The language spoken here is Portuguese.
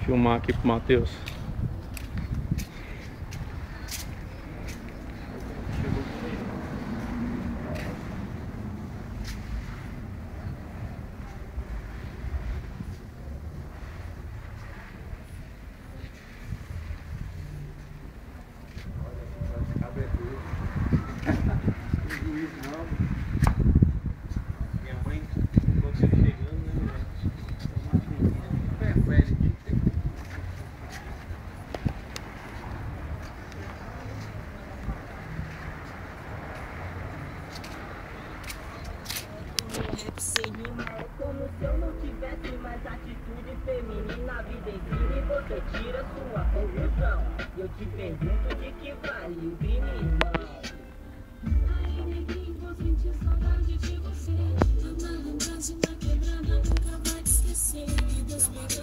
Filmar aqui pro Matheus. Minha mãe, quando você chegando, né? Sem rima é como se eu não tivesse mais atitude feminina. A vida ensina e você tira sua conclusão. Eu te pergunto de que vale o crime, irmão. Aí, neguinho, vou sentir saudade de você. A malandragem na quebrada nunca vai te esquecer. E Deus pega